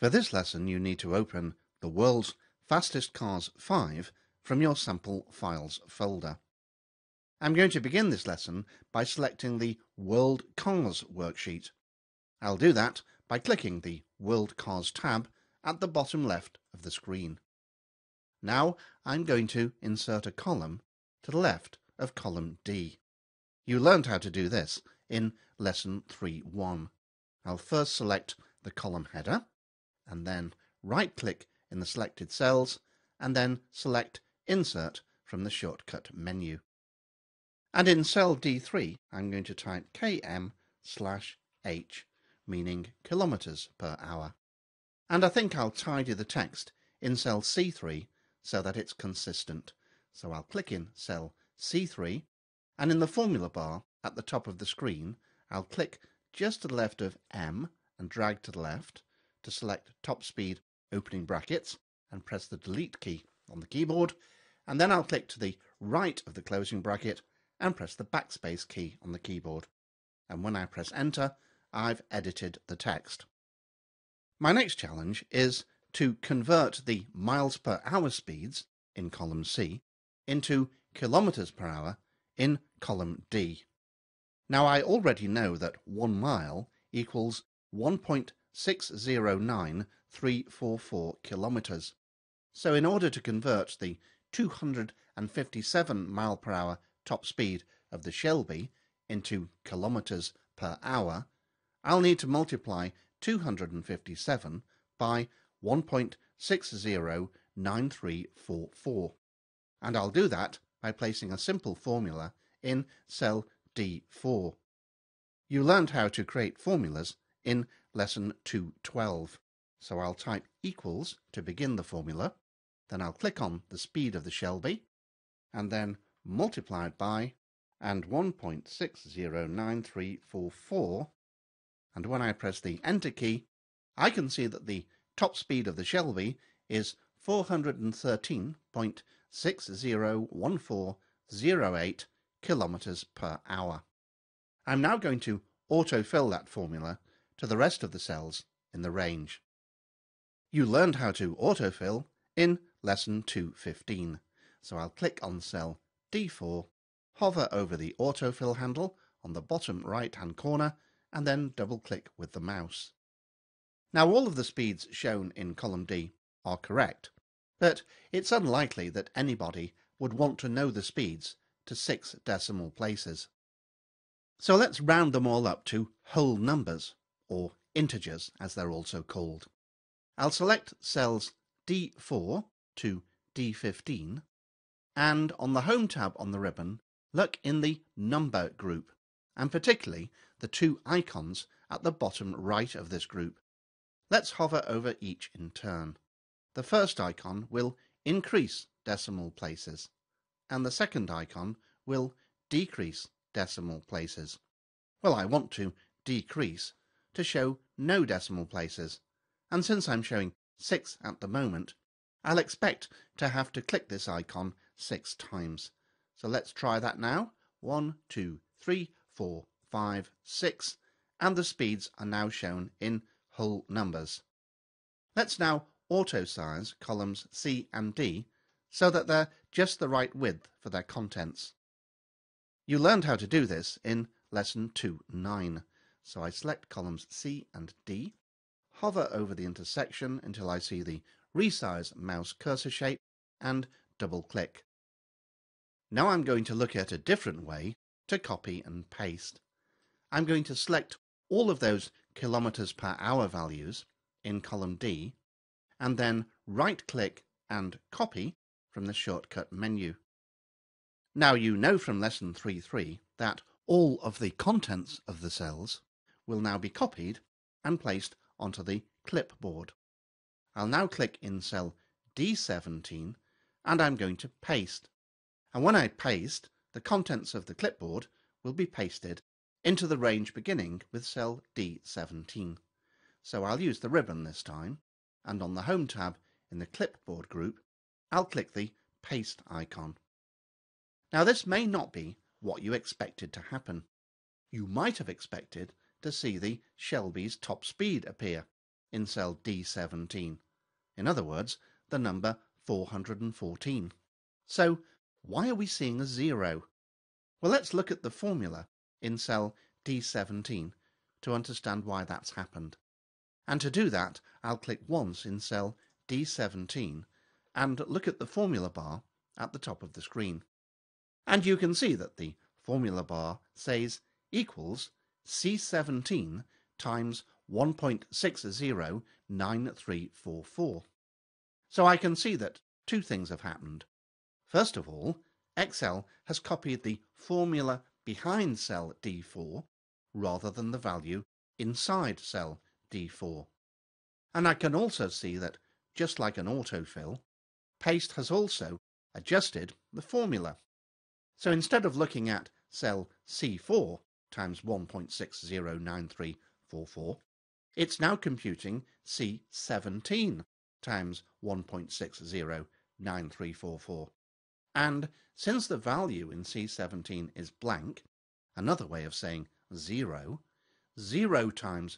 For this lesson, you need to open the World's Fastest Cars 5 from your Sample Files folder. I'm going to begin this lesson by selecting the World Cars worksheet. I'll do that by clicking the World Cars tab at the bottom left of the screen. Now I'm going to insert a column to the left of column D. You learned how to do this in lesson 3.1. I'll first select the column header and then right-click in the selected cells and then select Insert from the shortcut menu. And in cell D3 I'm going to type km/h, meaning kilometers per hour. And I think I'll tidy the text in cell C3 so that it's consistent. So I'll click in cell C3, and in the formula bar at the top of the screen I'll click just to the left of M and drag to the left to select top speed opening brackets and press the delete key on the keyboard, and then I'll click to the right of the closing bracket and press the backspace key on the keyboard. And when I press enter, I've edited the text. My next challenge is to convert the miles per hour speeds in column C into kilometers per hour in column D. Now I already know that 1 mile equals 1.609344 kilometers. So in order to convert the 257 mile per hour top speed of the Shelby into kilometers per hour, I'll need to multiply 257 by 1.609344. And I'll do that by placing a simple formula in cell D4. You learned how to create formulas in lesson 2.12. So I'll type equals to begin the formula, then I'll click on the speed of the Shelby, and then multiply it by and 1.609344, and when I press the enter key, I can see that the top speed of the Shelby is 413.601408 kilometers per hour. I'm now going to autofill that formula to the rest of the cells in the range. You learned how to autofill in lesson 2.15, so I'll click on cell D4, hover over the autofill handle on the bottom right-hand corner, and then double-click with the mouse. Now all of the speeds shown in column D are correct, but it's unlikely that anybody would want to know the speeds to 6 decimal places. So let's round them all up to whole numbers, or integers as they're also called. I'll select cells D4 to D15, and on the Home tab on the ribbon, look in the Number group, and particularly the 2 icons at the bottom right of this group. Let's hover over each in turn. The first icon will increase decimal places, and the second icon will decrease decimal places. Well, I want to decrease to show no decimal places, and since I'm showing 6 at the moment, I'll expect to have to click this icon 6 times. So let's try that now. 1, 2, 3, 4, 5, 6, and the speeds are now shown in whole numbers. Let's now auto-size columns C and D so that they're just the right width for their contents. You learned how to do this in lesson 2.9. So I select columns C and D, hover over the intersection until I see the resize mouse cursor shape, and double-click. Now I'm going to look at a different way to copy and paste. I'm going to select all of those kilometers per hour values in column D, and then right-click and copy from the shortcut menu. Now you know from lesson 3.3 that all of the contents of the cells will now be copied and placed onto the clipboard. I'll now click in cell D17 and I'm going to paste. And when I paste, the contents of the clipboard will be pasted into the range beginning with cell D17. So I'll use the ribbon this time, and on the Home tab in the Clipboard group, I'll click the Paste icon. Now this may not be what you expected to happen. You might have expected to see the Shelby's top speed appear in cell D17. In other words, the number 414. So why are we seeing a 0? Well, let's look at the formula in cell D17 to understand why that's happened. And to do that, I'll click once in cell D17 and look at the formula bar at the top of the screen. And you can see that the formula bar says equals C17 times 1.609344. So I can see that two things have happened. First of all, Excel has copied the formula behind cell D4 rather than the value inside cell D4. And I can also see that, just like an autofill, paste has also adjusted the formula. So instead of looking at cell C4 times 1.609344, it's now computing C17 times 1.609344. And since the value in C17 is blank, another way of saying 0, 0 times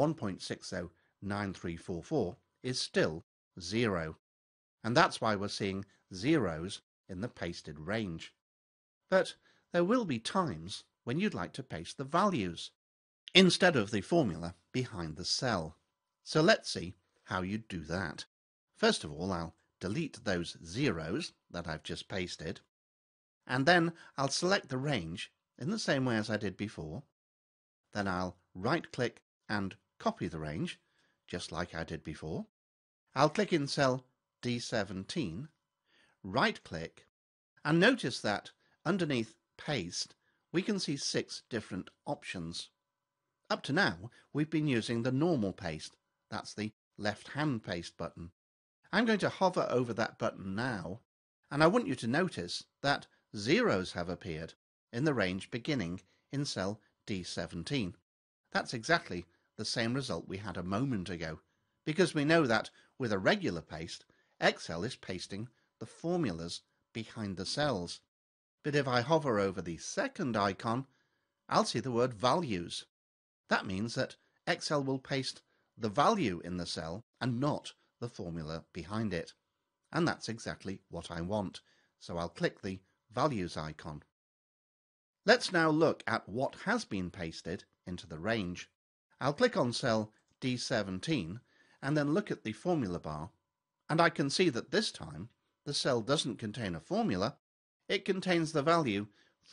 1.609344 is still 0. And that's why we're seeing zeros in the pasted range. But there will be times when you'd like to paste the values instead of the formula behind the cell. So let's see how you'd do that. First of all, I'll delete those zeros that I've just pasted, and then I'll select the range in the same way as I did before. Then I'll right-click and copy the range, just like I did before. I'll click in cell D17, right-click, and notice that underneath Paste, we can see 6 different options. Up to now, we've been using the normal paste. That's the left-hand paste button. I'm going to hover over that button now, and I want you to notice that zeros have appeared in the range beginning in cell D17. That's exactly the same result we had a moment ago, because we know that with a regular paste, Excel is pasting the formulas behind the cells. But if I hover over the second icon, I'll see the word values. That means that Excel will paste the value in the cell and not the formula behind it. And that's exactly what I want. So I'll click the values icon. Let's now look at what has been pasted into the range. I'll click on cell D17 and then look at the formula bar, and I can see that this time the cell doesn't contain a formula. It contains the value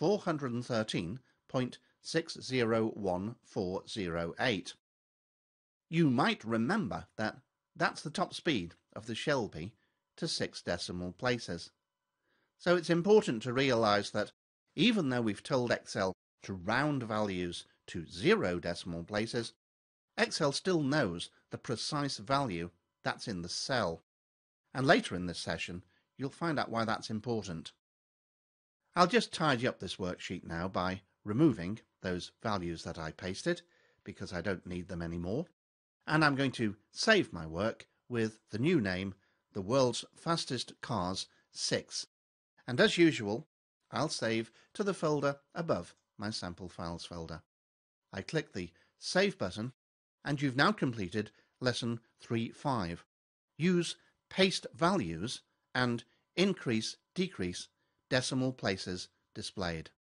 413.601408. You might remember that that's the top speed of the Shelby to 6 decimal places. So it's important to realize that even though we've told Excel to round values to 0 decimal places, Excel still knows the precise value that's in the cell. And later in this session, you'll find out why that's important. I'll just tidy up this worksheet now by removing those values that I pasted, because I don't need them anymore. And I'm going to save my work with the new name, The World's Fastest Cars 6. And as usual, I'll save to the folder above my sample files folder. I click the Save button, and you've now completed Lesson 3.5. Use paste values and increase, decrease decimal places displayed.